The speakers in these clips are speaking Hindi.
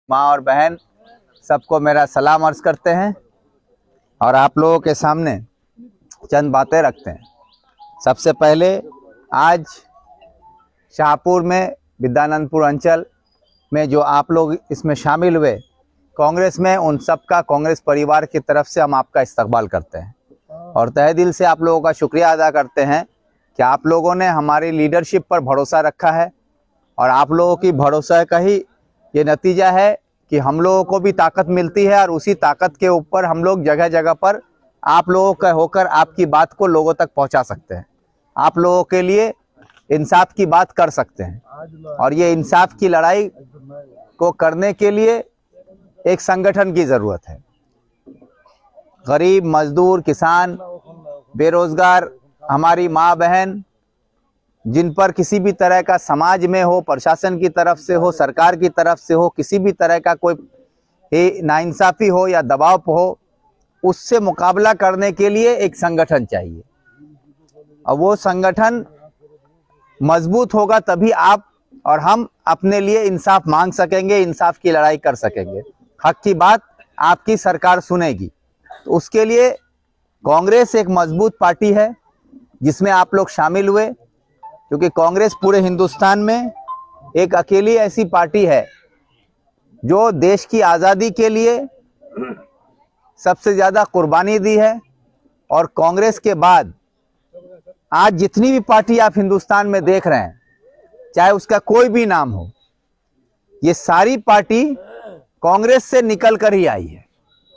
माँ और बहन सबको मेरा सलाम अर्ज करते हैं और आप लोगों के सामने चंद बातें रखते हैं। सबसे पहले आज शाहपुर में विद्यानंदपुर अंचल में जो आप लोग इसमें शामिल हुए कांग्रेस में, उन सब का कांग्रेस परिवार की तरफ से हम आपका इस्तकबाल करते हैं और तहे दिल से आप लोगों का शुक्रिया अदा करते हैं कि आप लोगों ने हमारी लीडरशिप पर भरोसा रखा है और आप लोगों की भरोसा का ही ये नतीजा है कि हम लोगों को भी ताकत मिलती है और उसी ताकत के ऊपर हम लोग जगह जगह पर आप लोगों का होकर आपकी बात को लोगों तक पहुंचा सकते हैं, आप लोगों के लिए इंसाफ की बात कर सकते हैं। और ये इंसाफ की लड़ाई को करने के लिए एक संगठन की ज़रूरत है। गरीब, मजदूर, किसान, बेरोजगार, हमारी माँ बहन जिन पर किसी भी तरह का समाज में हो, प्रशासन की तरफ से हो, सरकार की तरफ से हो, किसी भी तरह का कोई नाइंसाफ़ी हो या दबाव हो, उससे मुकाबला करने के लिए एक संगठन चाहिए और वो संगठन मजबूत होगा तभी आप और हम अपने लिए इंसाफ मांग सकेंगे, इंसाफ की लड़ाई कर सकेंगे। हक की बात आपकी सरकार सुनेगी। तो उसके लिए कांग्रेस एक मजबूत पार्टी है जिसमें आप लोग शामिल हुए, क्योंकि कांग्रेस पूरे हिंदुस्तान में एक अकेली ऐसी पार्टी है जो देश की आज़ादी के लिए सबसे ज़्यादा कुर्बानी दी है। और कांग्रेस के बाद आज जितनी भी पार्टी आप हिंदुस्तान में देख रहे हैं, चाहे उसका कोई भी नाम हो, ये सारी पार्टी कांग्रेस से निकल कर ही आई है।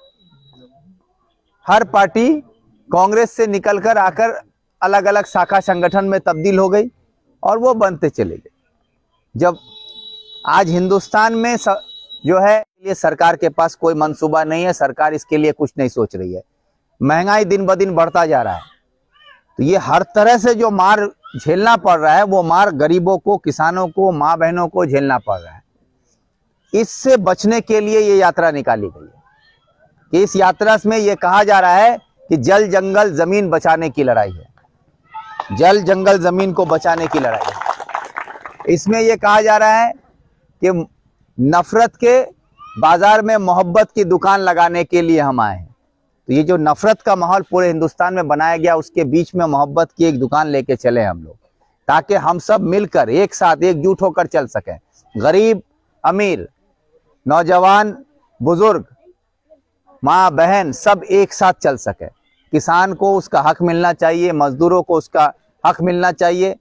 हर पार्टी कांग्रेस से निकलकर आकर अलग अलग शाखा संगठन में तब्दील हो गई और वो बनते चले गए। जब आज हिंदुस्तान में जो है ये सरकार के पास कोई मंसूबा नहीं है, सरकार इसके लिए कुछ नहीं सोच रही है। महंगाई दिन ब दिन बढ़ता जा रहा है, तो ये हर तरह से जो मार झेलना पड़ रहा है वो मार गरीबों को, किसानों को, माँ बहनों को झेलना पड़ रहा है। इससे बचने के लिए ये यात्रा निकाली गई है। इस यात्रा में ये कहा जा रहा है कि जल जंगल जमीन बचाने की लड़ाई है, जल जंगल जमीन को बचाने की लड़ाई है। इसमें ये कहा जा रहा है कि नफरत के बाजार में मोहब्बत की दुकान लगाने के लिए हम आए हैं। तो ये जो नफरत का माहौल पूरे हिंदुस्तान में बनाया गया, उसके बीच में मोहब्बत की एक दुकान लेके चले हम लोग, ताकि हम सब मिलकर एक साथ एकजुट होकर चल सकें। गरीब, अमीर, नौजवान, बुजुर्ग, माँ बहन सब एक साथ चल सके। किसान को उसका हक मिलना चाहिए, मजदूरों को उसका हक मिलना चाहिए,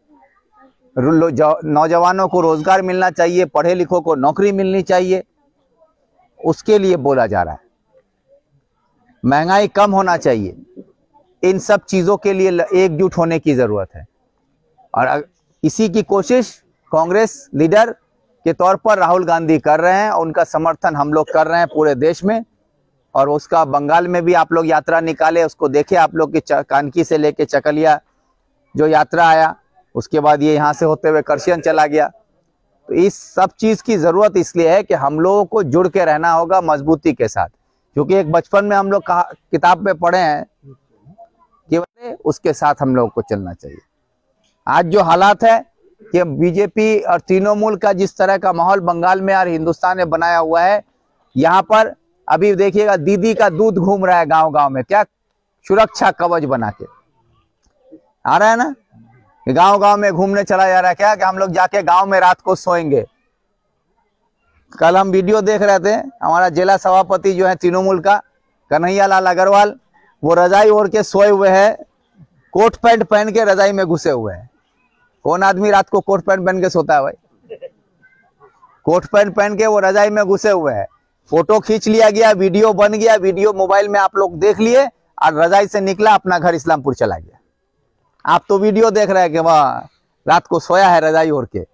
नौजवानों को रोजगार मिलना चाहिए, पढ़े लिखों को नौकरी मिलनी चाहिए। उसके लिए बोला जा रहा है। महंगाई कम होना चाहिए। इन सब चीज़ों के लिए एकजुट होने की ज़रूरत है और इसी की कोशिश कांग्रेस लीडर के तौर पर राहुल गांधी कर रहे हैं। उनका समर्थन हम लोग कर रहे हैं पूरे देश में। और उसका बंगाल में भी आप लोग यात्रा निकाले, उसको देखे आप लोग की कानकी से लेके चकलिया जो यात्रा आया, उसके बाद ये यहाँ से होते हुए करसियन चला गया। तो इस सब चीज़ की ज़रूरत इसलिए है कि हम लोगों को जुड़ के रहना होगा मजबूती के साथ, क्योंकि एक बचपन में हम लोग किताब में पढ़े हैं कि उसके साथ हम लोगों को चलना चाहिए। आज जो हालात है कि बीजेपी और तृणमूल का जिस तरह का माहौल बंगाल में और हिंदुस्तान में बनाया हुआ है, यहाँ पर अभी देखिएगा दीदी का दूध घूम रहा है गांव गांव में, क्या सुरक्षा कवच बना के आ रहा है ना, गांव गांव में घूमने चला जा रहा है। क्या कि हम लोग जाके गांव में रात को सोएंगे। कल हम वीडियो देख रहे थे, हमारा जिला सभापति जो है तृणमूल का कन्हैया लाल अग्रवाल, वो रजाई ओढ़ के सोए हुए हैं, कोट पैंट पहन के रजाई में घुसे हुए हैं। कौन आदमी रात को कोट पैंट पहन के सोता है भाई? कोट पैंट पहन के वो रजाई में घुसे हुए हैं। फोटो खींच लिया गया, वीडियो बन गया, वीडियो मोबाइल में आप लोग देख लिए और रजाई से निकला, अपना घर इस्लामपुर चला गया। आप तो वीडियो देख रहे हैं कि वह रात को सोया है रजाई ओढ़ के।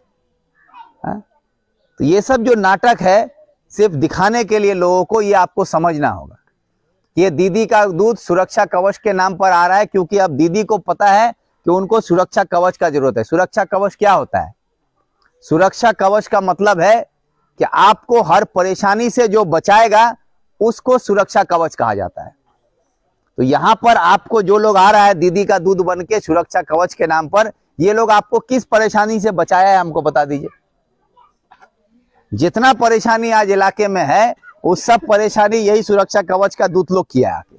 तो ये सब जो नाटक है सिर्फ दिखाने के लिए लोगों को, ये आपको समझना होगा। ये दीदी का दूध सुरक्षा कवच के नाम पर आ रहा है, क्योंकि अब दीदी को पता है कि उनको सुरक्षा कवच का जरूरत है। सुरक्षा कवच क्या होता है? सुरक्षा कवच का मतलब है कि आपको हर परेशानी से जो बचाएगा उसको सुरक्षा कवच कहा जाता है। तो यहां पर आपको जो लोग आ रहा है दीदी का दूध बन के सुरक्षा कवच के नाम पर, ये लोग आपको किस परेशानी से बचाया है हमको बता दीजिए। जितना परेशानी आज इलाके में है वो सब परेशानी यही सुरक्षा कवच का दूत लोग किया है।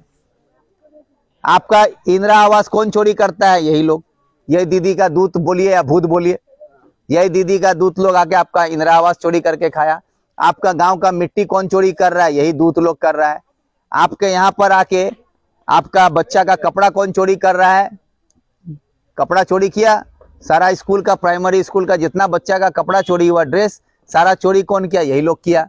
आपका इंदिरा आवास कौन चोरी करता है? यही लोग। यही दीदी का दूत बोलिए या भूत बोलिए, यही दीदी का दूत लोग आके आपका इंदिरा आवास चोरी करके खाया। आपका गांव का मिट्टी कौन चोरी कर रहा है? यही दूत लोग कर रहा है। आपके यहाँ पर आके आपका बच्चा का कपड़ा कौन चोरी कर रहा है? कपड़ा चोरी किया सारा स्कूल का, प्राइमरी स्कूल का जितना बच्चा का कपड़ा चोरी हुआ, ड्रेस सारा चोरी कौन किया? यही लोग किया।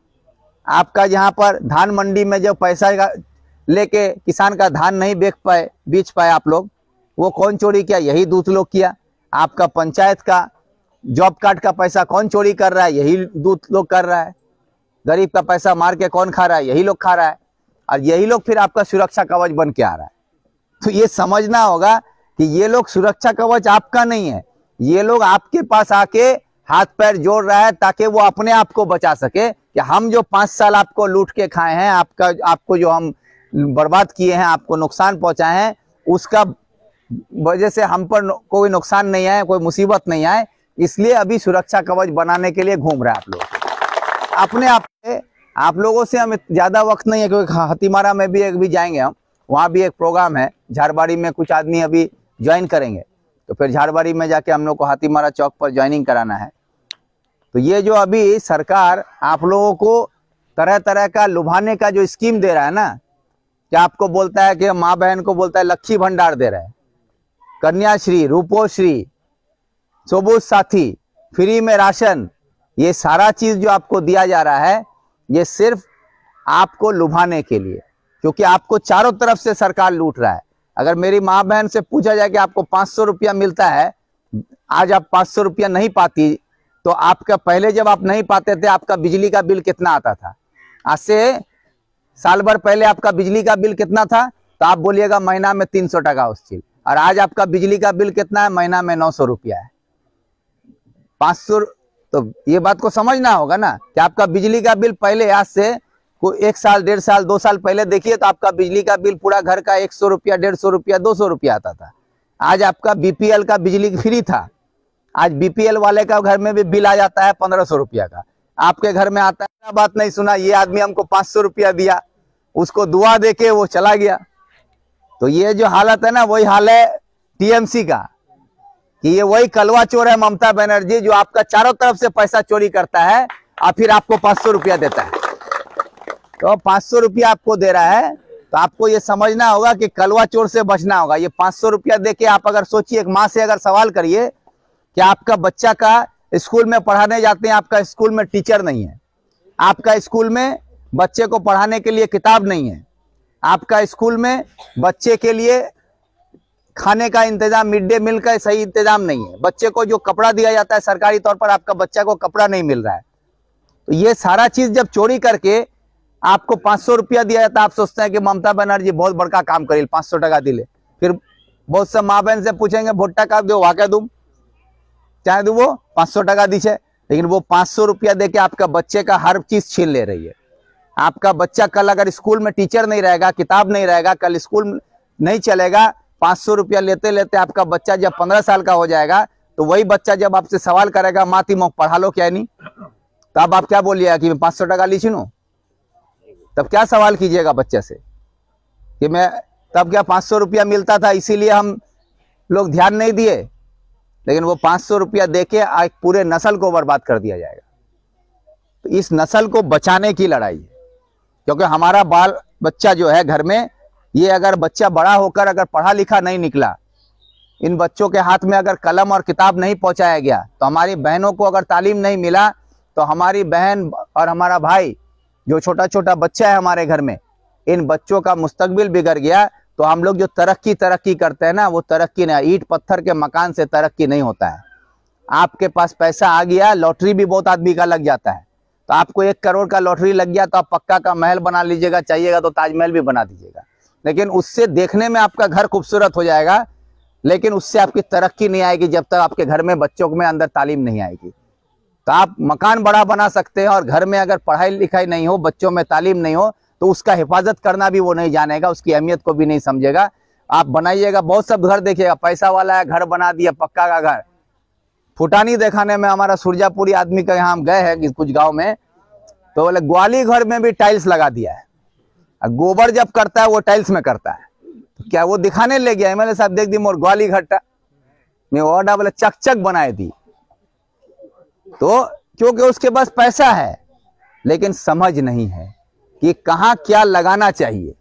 आपका यहाँ पर धान मंडी में जो पैसा लेके किसान का धान नहीं बेच पाए आप लोग, वो कौन चोरी किया? यही दूत लोग किया। आपका पंचायत का जॉब कार्ड का पैसा कौन चोरी कर रहा है? यही दूत लोग कर रहा है। गरीब का पैसा मार के कौन खा रहा है? यही लोग खा रहा है। और यही लोग फिर आपका सुरक्षा कवच बन के आ रहा है। तो ये समझना होगा कि ये लोग सुरक्षा कवच आपका नहीं है, ये लोग आपके पास आके हाथ पैर जोड़ रहा है ताकि वो अपने आप को बचा सके कि हम जो 5 साल आपको लूट के खाए हैं, आपको जो हम बर्बाद किए हैं, आपको नुकसान पहुंचाए हैं, उसका वजह से हम पर कोई नुकसान नहीं आए, कोई मुसीबत नहीं आए, इसलिए अभी सुरक्षा कवच बनाने के लिए घूम रहा है आप लोग अपने आप से। आप लोगों से हम ज्यादा वक्त नहीं है क्योंकि हाथीमारा में भी जाएंगे हम, वहाँ भी एक प्रोग्राम है। झारबाड़ी में कुछ आदमी अभी ज्वाइन करेंगे, तो फिर झारबाड़ी में जाके हम लोग को हाथीमारा चौक पर ज्वाइनिंग कराना है। तो ये जो अभी सरकार आप लोगों को तरह तरह का लुभाने का जो स्कीम दे रहा है ना, कि आपको बोलता है कि माँ बहन को बोलता है लक्ष्मी भंडार दे रहा है, कन्याश्री, रूपोश्री, सबूत साथी, फ्री में राशन, ये सारा चीज जो आपको दिया जा रहा है ये सिर्फ आपको लुभाने के लिए, क्योंकि आपको चारों तरफ से सरकार लूट रहा है। अगर मेरी माँ बहन से पूछा जाए कि आपको 500 रुपया मिलता है, आज आप 500 रुपया नहीं पाती, तो आपका पहले जब आप नहीं पाते थे आपका बिजली का बिल कितना आता था? आज से साल भर पहले आपका बिजली का बिल कितना था? तो आप बोलिएगा महीना में 300 टका उस चीज। और आज आपका बिजली का बिल कितना है? महीना में 900 रुपया है। 500। तो ये बात को समझना होगा ना कि आपका बिजली का बिल पहले, आज से कोई 1 साल, 1.5 साल, 2 साल पहले देखिए तो आपका बिजली का बिल पूरा घर का 100 रुपया, 150 रुपया, 200 रुपया आता था। आज आपका बीपीएल का बिजली फ्री था, आज बीपीएल वाले का घर में भी बिल आ जाता है 1500 रुपया का। आपके घर में आता है, बात नहीं सुना, ये आदमी हमको 500 रुपया दिया, उसको दुआ देके वो चला गया। तो ये जो हालत है ना, वही हाल है टीएमसी का, कि ये वही कलवा चोर है ममता बनर्जी, जो आपका चारों तरफ से पैसा चोरी करता है और फिर आपको 500 रुपया देता है। तो 500 रुपया आपको दे रहा है, तो आपको ये समझना होगा कि कलवा चोर से बचना होगा। ये 500 रुपया देके आप अगर सोचिए, एक माँ से अगर सवाल करिए कि आपका बच्चा का स्कूल में पढ़ाने जाते हैं, आपका स्कूल में टीचर नहीं है, आपका स्कूल में बच्चे को पढ़ाने के लिए किताब नहीं है, आपका स्कूल में बच्चे के लिए खाने का इंतजाम, मिड डे मील का सही इंतजाम नहीं है, बच्चे को जो कपड़ा दिया जाता है सरकारी तौर पर, आपका बच्चा को कपड़ा नहीं मिल रहा है। तो ये सारा चीज जब चोरी करके आपको 500 रुपया दिया जाता है, आप सोचते हैं कि ममता बनर्जी बहुत बड़का काम करी, 500 टका दिले। फिर बहुत सब माँ बहन से पूछेंगे भोट्टा का दो, वाके दूम, चाहे दो, वो 500 टका दीछे, लेकिन वो 500 रुपया देके आपका बच्चे का हर चीज छीन ले रही है। आपका बच्चा कल अगर स्कूल में टीचर नहीं रहेगा, किताब नहीं रहेगा, कल स्कूल नहीं चलेगा, 500 रुपया लेते लेते आपका बच्चा जब 15 साल का हो जाएगा, तो वही बच्चा जब आपसे सवाल करेगा माती मोक पढ़ा लो क्या नहीं, तो अब आप क्या बोलिएगा कि मैं 500 टका ली छीनू? तब क्या सवाल कीजिएगा बच्चे से कि मैं तब क्या 500 रुपया मिलता था इसीलिए हम लोग ध्यान नहीं दिए? लेकिन वो 500 रुपया देके एक पूरे नस्ल को बर्बाद कर दिया जाएगा। तो इस नस्ल को बचाने की लड़ाई है, क्योंकि हमारा बाल बच्चा जो है घर में, ये अगर बच्चा बड़ा होकर अगर पढ़ा लिखा नहीं निकला, इन बच्चों के हाथ में अगर कलम और किताब नहीं पहुंचाया गया, तो हमारी बहनों को अगर तालीम नहीं मिला, तो हमारी बहन और हमारा भाई जो छोटा छोटा बच्चा है हमारे घर में, इन बच्चों का मुस्तकबिल बिगड़ गया, तो हम लोग जो तरक्की करते हैं ना, वो तरक्की नहीं, ईंट पत्थर के मकान से तरक्की नहीं होता है। आपके पास पैसा आ गया, लॉटरी भी बहुत आदमी का लग जाता है, तो आपको 1 करोड़ का लॉटरी लग गया तो आप पक्का का महल बना लीजिएगा, चाहिएगा तो ताजमहल भी बना दीजिएगा, लेकिन उससे देखने में आपका घर खूबसूरत हो जाएगा, लेकिन उससे आपकी तरक्की नहीं आएगी जब तक आपके घर में बच्चों में अंदर तालीम नहीं आएगी। तो आप मकान बड़ा बना सकते हैं और घर में अगर पढ़ाई लिखाई नहीं हो, बच्चों में तालीम नहीं हो, तो उसका हिफाजत करना भी वो नहीं जानेगा, उसकी अहमियत को भी नहीं समझेगा। आप बनाइएगा, बहुत सब घर देखिएगा, पैसा वाला है घर बना दिया पक्का का घर, फुटानी दिखाने में हमारा सुरजापुरी आदमी का यहाँ हम गए हैं कि कुछ गांव में, तो बोले ग्वाली घर में भी टाइल्स लगा दिया है, और गोबर जब करता है वो टाइल्स में करता है। तो क्या वो दिखाने ले गया एमएलए साहब, देख दी मोर ग्वाली घटा में ऑर्डर बोले चकचक बनाए दी। तो क्योंकि उसके पास पैसा है, लेकिन समझ नहीं है कि कहाँ क्या लगाना चाहिए।